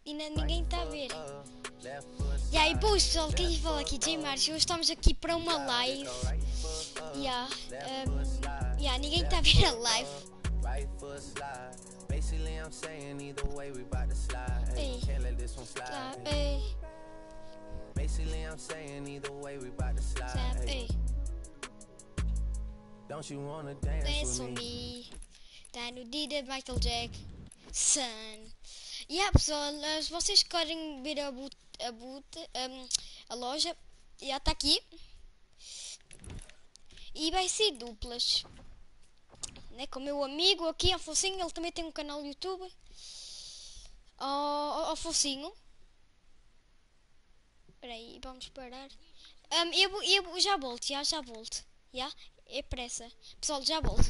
ninguém está a ver. E depois pessoal, quem fala aqui, J Márcio, hoje estamos aqui para uma live. Ninguém está a ver a live. Ei. Ei. Don't you wanna dance with me? Tá no dia de Michael Jackson. Pessoal, se vocês querem ver a loja, já está aqui. E vai ser duplas. Né? Com o meu amigo aqui, Afonsinho, ele também tem um canal no YouTube. Afonsinho. Espera aí, vamos parar. Eu já volto, já volto. É pressa. Pessoal, já volto.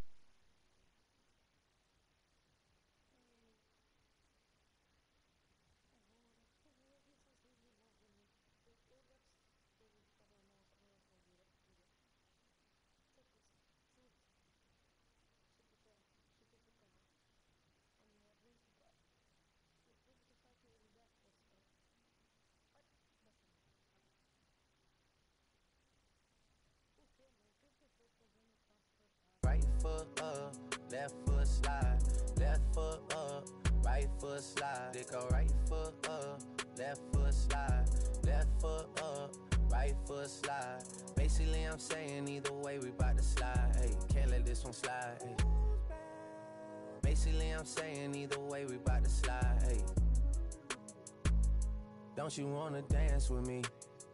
Right foot up, left foot slide. Left foot up, right foot slide. They go right foot up, left foot slide. Left foot up, right foot slide. Basically, I'm saying either way we bout to slide. Hey, can't let this one slide. Hey. Basically, I'm saying either way we bout to slide. Hey. Don't you wanna dance with me?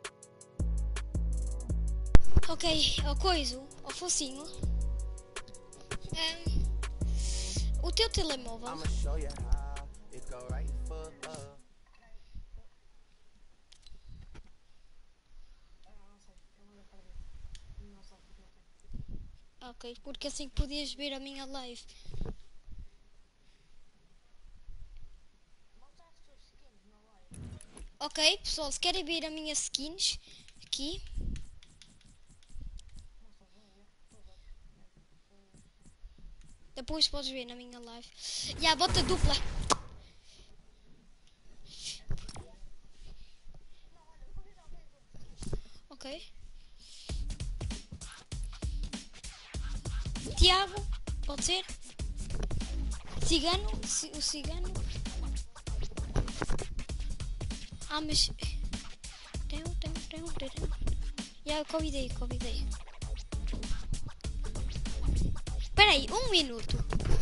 Ok, ao coiso, ao focinho. O teu telemóvel. I'ma show you how it go right foot up. Ok, porque assim podias ver a minha live. Ok, pessoal, se querem ver a minha skins aqui. Depois podes ver na minha live. Bota dupla. Ok. Tiago, pode ser? Cigano, o cigano. Mas... eu convidei. Espera aí, 1 minuto.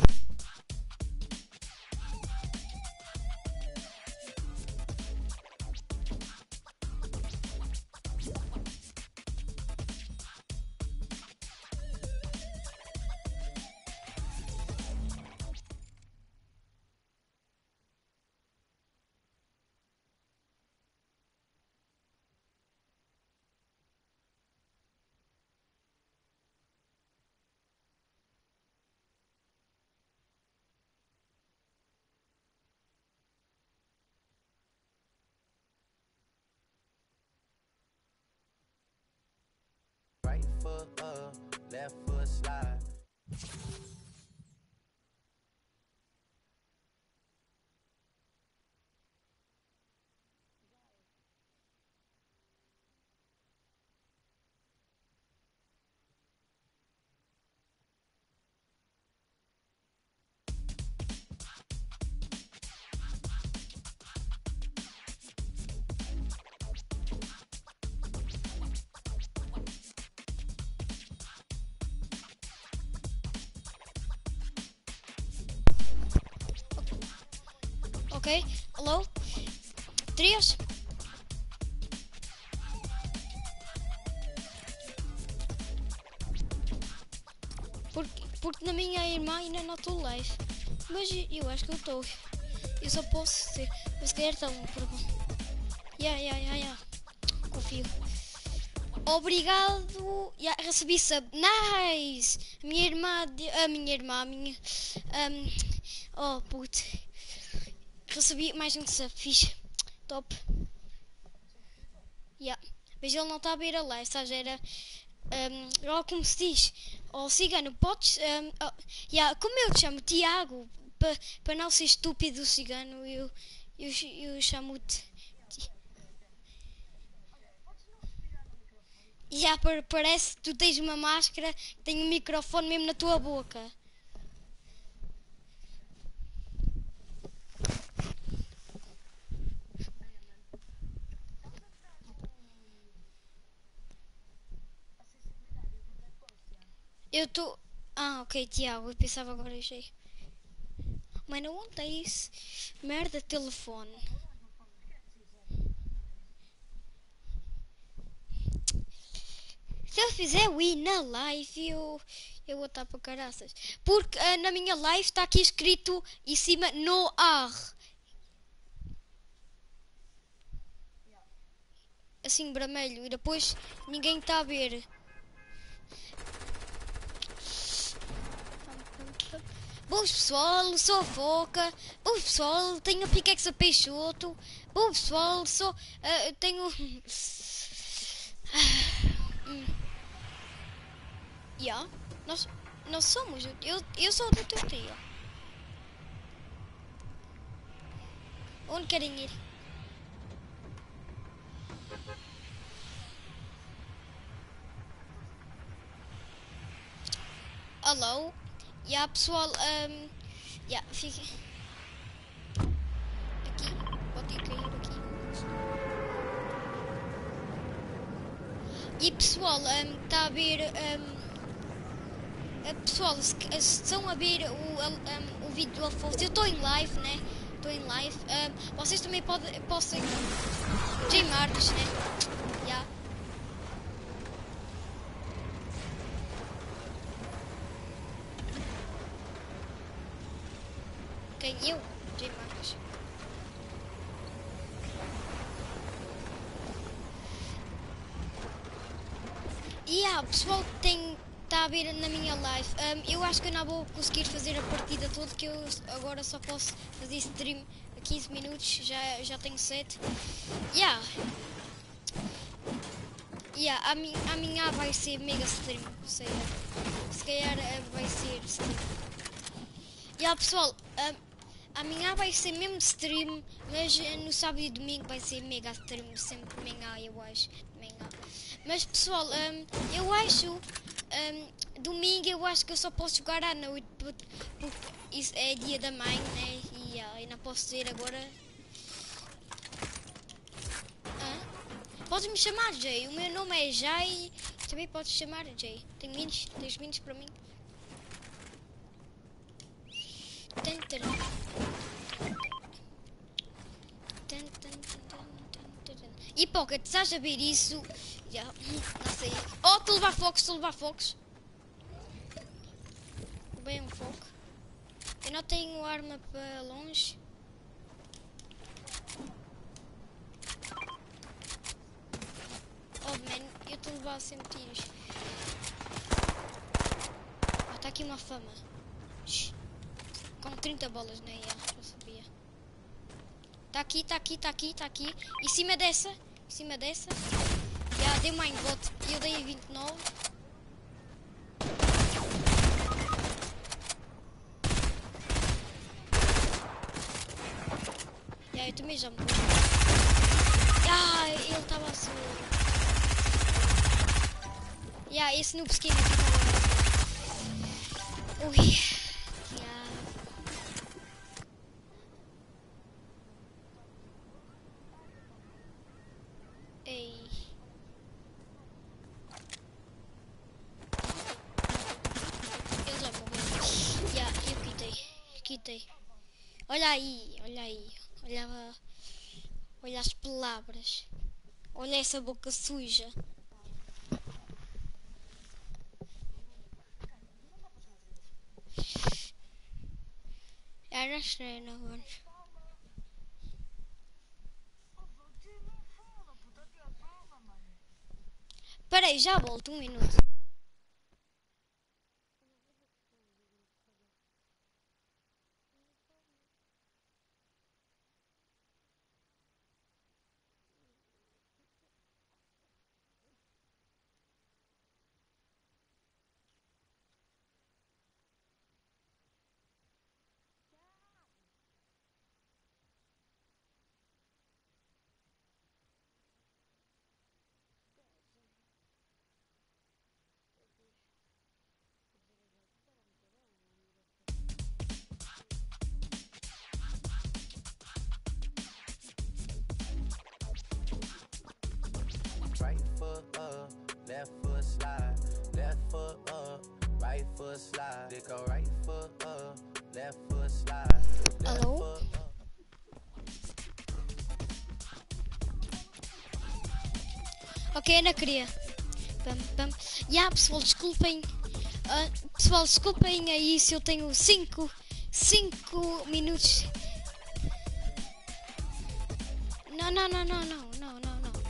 Right foot up, left foot slide. Ok, alô? 3. Porque na minha irmã ainda não estou live. Mas eu acho que eu estou. Eu só posso ser. Mas se calhar está um problema. Confio. Obrigado. Recebi sub. Nice! A minha irmã. Oh, puto. Recebi mais um sub. Fixe. Top. Mas ele não está a ver a live. Sabes, era... Olha como se diz. Cigano, podes... como eu te chamo? Tiago. Para não ser estúpido, Cigano. Eu chamo-te. Já parece que tu tens uma máscara que tem um microfone mesmo na tua boca. Eu estou. Ah, ok, Tiago, eu pensava agora achei. Mano, onde é isso? Merda, telefone. Se eu fizer o I na live, eu vou estar para caraças. Porque na minha live está aqui escrito em cima no ar. Assim, vermelho. E depois ninguém está a ver. Boas pessoal, sou a Foca. Boas pessoal, tenho a pickaxe a peixoto. Boas pessoal, sou. Tenho. Yeah, nós somos. Eu sou da tua tia. Onde querem ir? Hello? Yeah, pessoal, yeah, fiquem. Aqui, pode cair aqui. E pessoal, está a ver. Pessoal, se estão a ver o vídeo do Afonso, eu estou em live, né? Estou em live. Vocês também possam gamardes, né? Yeah. Quem? Eu? Gamardes. E pessoal que está a ver na minha live, eu acho que eu não vou conseguir fazer a partida toda, que eu agora só posso fazer stream a 15 minutos, já tenho 7. Yeah. Yeah, a minha vai ser mega stream, sei lá. Se calhar vai ser stream. Yeah, pessoal, a minha vai ser mesmo stream, mas no sábado e domingo vai ser mega stream, sempre de manhã, eu acho. De manhã. Mas pessoal, eu acho. Domingo eu acho que eu só posso jogar à noite porque isso é dia da mãe, né? E eu não posso dizer agora. Podes me chamar Jay, o meu nome é Jay. Também podes chamar Jay. Tens vinhos para mim? E Pocket, estás a ver isso? Já, não sei. Oh, estou a levar focos, estou a levar focos. Bem um foco. Eu não tenho arma para longe. Oh man, eu estou a levar sempre tiros. Ah, está aqui uma fama. Shhh. Com 30 bolas, né? Já sabia. Está aqui, está aqui, está aqui, está aqui. Em cima dessa. Em cima dessa. Já dei mindbot e eu dei a 29. Já, eu também já morri. Ele estava assim. Esse noob skin aqui estava. Ui. Ei. Ele já morreu. Eu quitei. Olha aí. Olha as palavras. Olha essa boca suja. Era estranho agora. Peraí, já volto, 1 minuto. left foot slide, left foot up, right foot slide, they go right foot up, left foot slide, left Alô? foot up. Ok, ainda queria. Pam, pam. Pessoal, desculpem. Pessoal, desculpem aí se eu tenho 5 minutos. Não, não, não, não, não, não, não, não.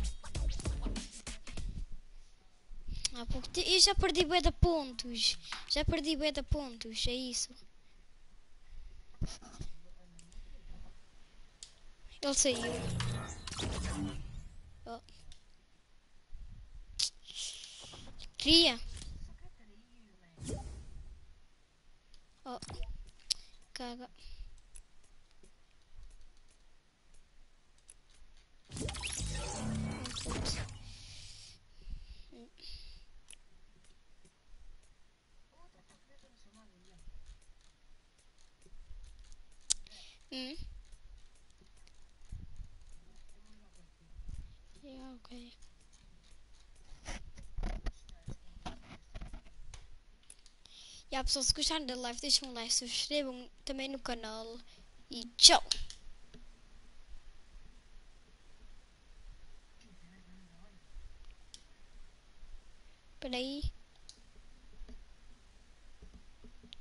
Porque eu já perdi bué de pontos. Já perdi bué de pontos, é isso. Ele saiu. Oh. Queria. Oh. Caga. Yeah, ok. Pessoal, se gostaram da live, deixem um like, se inscrevam também no canal e tchau! Espera aí.